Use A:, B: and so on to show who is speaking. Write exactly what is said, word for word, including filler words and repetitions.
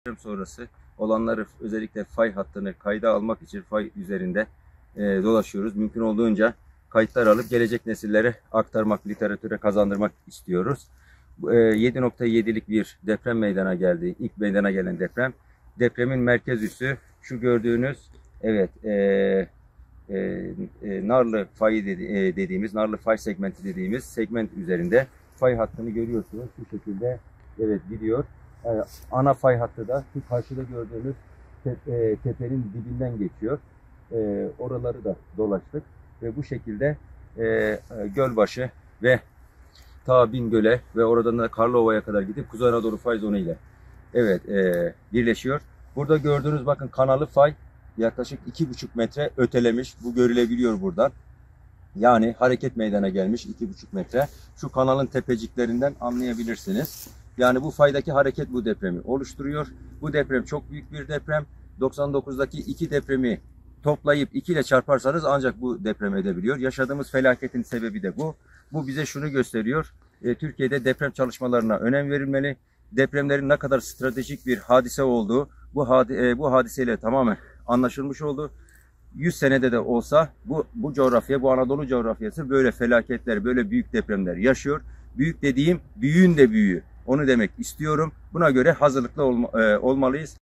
A: Deprem sonrası olanları, özellikle fay hattını kayda almak için fay üzerinde e, dolaşıyoruz. Mümkün olduğunca kayıtlar alıp gelecek nesillere aktarmak, literatüre kazandırmak istiyoruz. E, yedi nokta yedilik bir deprem meydana geldi. İlk meydana gelen deprem. Depremin merkez üssü şu gördüğünüz, evet, e, e, e, Narlı fayı dedi, e, dediğimiz, Narlı fay segmenti dediğimiz segment üzerinde fay hattını görüyorsunuz. Şu şekilde, evet, gidiyor. Yani ana fay hattı da şu karşıda gördüğünüz te, e, tepenin dibinden geçiyor. E, oraları da dolaştık ve bu şekilde e, Gölbaşı ve ta Bingöl'e ve oradan da Karlova'ya kadar gidip Kuzey Anadolu fay zonu ile, evet, e, birleşiyor. Burada gördüğünüz, bakın, kanalı fay yaklaşık iki buçuk metre ötelemiş. Bu görülebiliyor buradan. Yani hareket meydana gelmiş iki buçuk metre. Şu kanalın tepeciklerinden anlayabilirsiniz. Yani bu faydaki hareket bu depremi oluşturuyor. Bu deprem çok büyük bir deprem. doksan dokuzdaki iki depremi toplayıp iki ile çarparsanız ancak bu deprem edebiliyor. Yaşadığımız felaketin sebebi de bu. Bu bize şunu gösteriyor. E, Türkiye'de deprem çalışmalarına önem verilmeli. Depremlerin ne kadar stratejik bir hadise olduğu bu, hadi, e, bu hadiseyle tamamen anlaşılmış oldu. yüz senede de olsa bu, bu coğrafya, bu Anadolu coğrafyası böyle felaketler, böyle büyük depremler yaşıyor. Büyük dediğim büyüğün de büyüğü. Onu demek istiyorum. Buna göre hazırlıklı olma, e, olmalıyız.